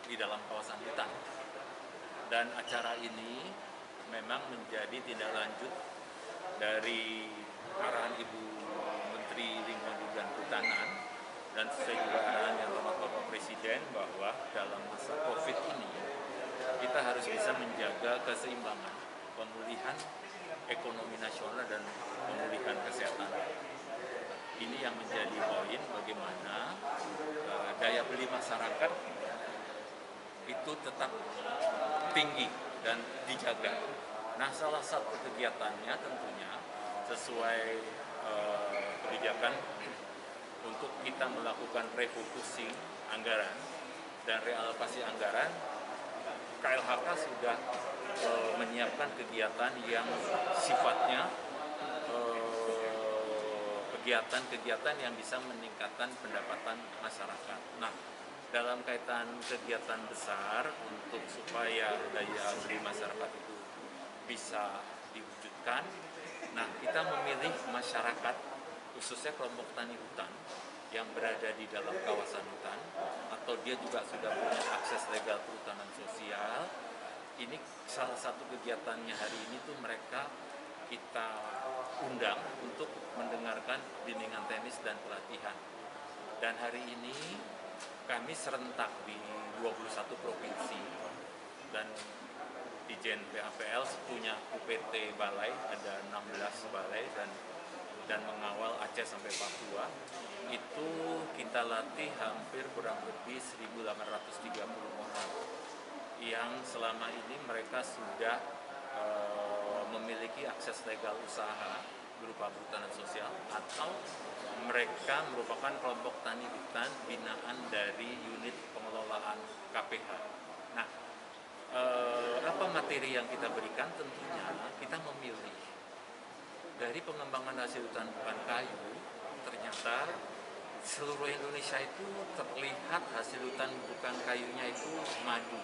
di dalam kawasan hutan. Dan acara ini memang menjadi tindak lanjut dari arahan Ibu Menteri Lingkungan Hidup dan Kehutanan dan sesuai juga arahan yang hormat Bapak Presiden bahwa dalam masa COVID ini kita harus bisa menjaga keseimbangan pemulihan ekonomi nasional dan pemulihan kesehatan. Ini yang menjadi poin bagaimana daya beli masyarakat itu tetap tinggi dan dijaga. Nah, salah satu kegiatannya tentunya sesuai kebijakan untuk kita melakukan refocusing anggaran dan realokasi anggaran, KLHK sudah menyiapkan kegiatan yang sifatnya kegiatan-kegiatan yang bisa meningkatkan pendapatan masyarakat. Nah, dalam kaitan kegiatan besar untuk supaya daya beli masyarakat itu bisa diwujudkan, nah kita memilih masyarakat khususnya kelompok tani hutan yang berada di dalam kawasan hutan atau dia juga sudah punya akses legal kehutanan sosial. Ini salah satu kegiatannya hari ini tuh mereka kita undang untuk mendengarkan bimbingan teknis dan pelatihan. Dan hari ini kami serentak di 21 provinsi dan Dijen PAPL punya UPT balai, ada 16 balai dan mengawal Aceh sampai Papua. Itu kita latih hampir kurang lebih 1.830 orang yang selama ini mereka sudah memiliki akses legal usaha berupa perhutanan sosial atau mereka merupakan kelompok tani hutan binaan dari unit pengelolaan KPH. Nah, apa materi yang kita berikan? Tentunya kita memilih dari pengembangan hasil hutan bukan kayu. Ternyata seluruh Indonesia itu terlihat hasil hutan bukan kayunya itu madu,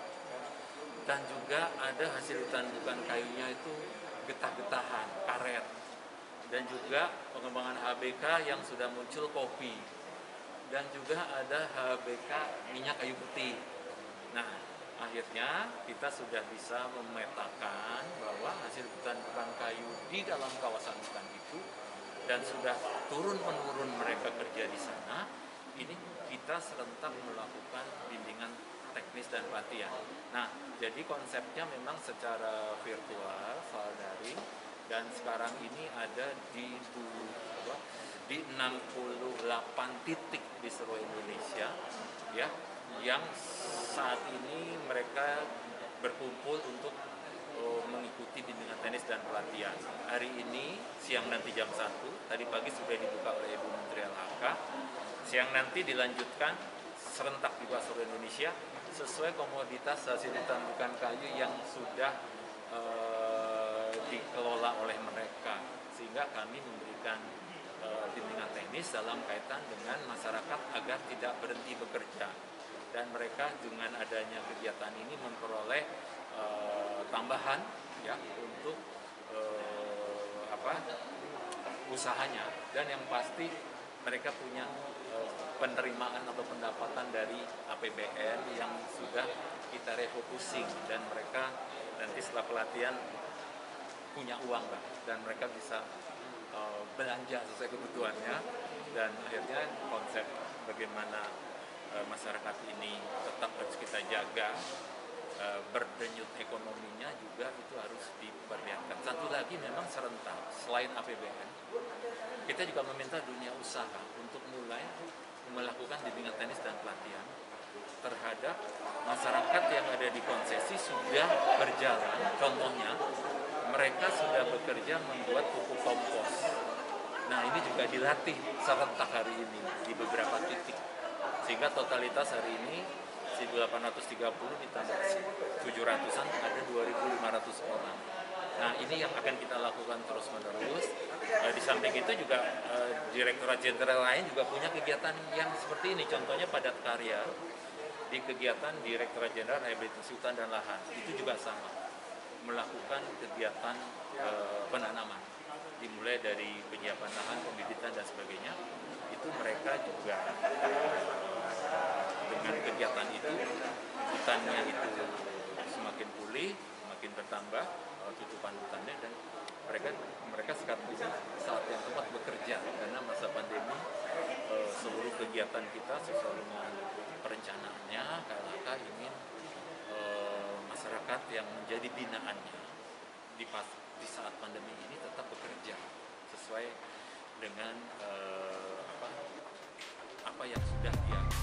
dan juga ada hasil hutan bukan kayunya itu getah-getahan, karet, dan juga pengembangan HBK yang sudah muncul kopi, dan juga ada HBK minyak kayu putih. Nah, akhirnya kita sudah bisa memetakan bahwa hasil hutan bukan kayu di dalam kawasan hutan itu dan sudah turun-menurun mereka kerja di sana. Ini kita serentak melakukan bimbingan teknis dan pelatihan. Nah, jadi konsepnya memang secara virtual, file daring, dan sekarang ini ada di 68 titik di seluruh Indonesia, ya, yang saat ini mereka berkumpul untuk mengikuti bimbingan teknis dan pelatihan. Hari ini siang nanti jam 1, tadi pagi sudah dibuka oleh Ibu Menteri LHK. Siang nanti dilanjutkan serentak di seluruh Indonesia sesuai komoditas hasil hutan bukan kayu yang sudah dikelola oleh mereka, sehingga kami memberikan bimbingan teknis dalam kaitan dengan masyarakat agar tidak berhenti bekerja dan mereka dengan adanya kegiatan ini memperoleh tambahan ya untuk usahanya, dan yang pasti mereka punya penerimaan atau pendapatan dari APBN yang sudah kita refocusing, dan mereka nanti setelah pelatihan punya uang dan mereka bisa belanja sesuai kebutuhannya, dan akhirnya konsep bagaimana masyarakat ini tetap harus kita jaga berdenyut ekonominya juga itu harus diperlihatkan. Satu lagi memang serentak, selain APBN, kita juga meminta dunia usaha untuk mulai melakukan bimbingan teknis dan pelatihan terhadap masyarakat yang ada di konsesi sudah berjalan. Contohnya, mereka sudah bekerja membuat pupuk kompos. Nah, ini juga dilatih serentak hari ini di beberapa titik. Sehingga totalitas hari ini 1.830 ditambah 700-an ada 2.500 orang. Nah, ini yang akan kita lakukan terus-menerus. Di samping itu juga Direktorat Jenderal lain juga punya kegiatan yang seperti ini. Contohnya Padat Karya di kegiatan Direktorat Jenderal Rehabilitasi Hutan dan Lahan. Itu juga sama, melakukan kegiatan penanaman. Dimulai dari penyiapan lahan, pembibitan, dan sebagainya. Itu mereka juga dengan kegiatan itu hutannya itu semakin pulih, semakin bertambah tutupan hutannya, dan mereka sekarang ini saat yang tepat bekerja karena masa pandemi seluruh kegiatan kita sesuai dengan perencanaannya. KLHK ingin masyarakat yang menjadi binaannya di saat pandemi ini tetap bekerja sesuai dengan apa yang sudah dia